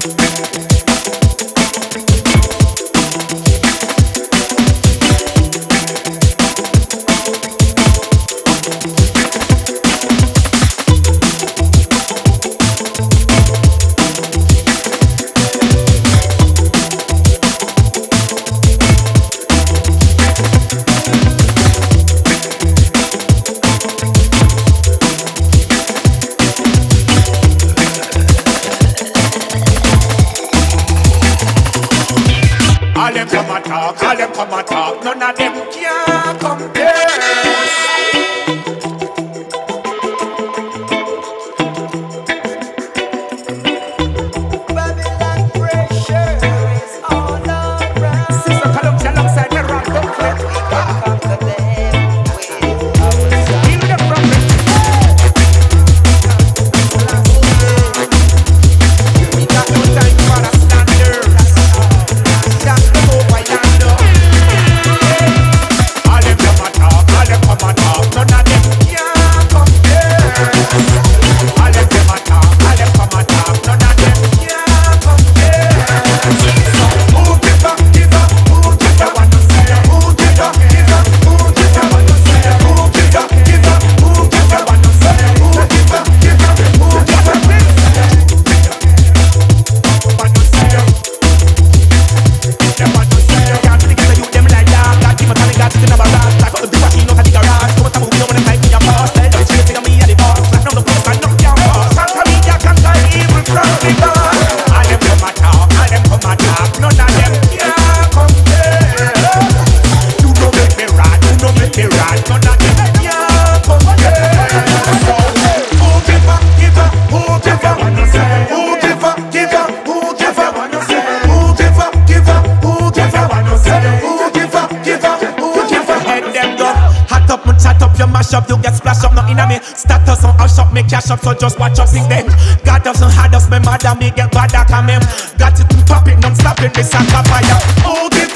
All them come and talk, none of them can compare. Babylon pressure is all around. Sister Columbia alongside the rock, don't quit. Welcome to them, heal them from the we got no time for a slander. Up, you get splash up, nothing on me. Status on house shop, me cash up, so just watch up, sing them. God doesn't hard us, me mother, me get bad, I come in. Got it to pop it, non-stop it, me sack up fire. Oh, give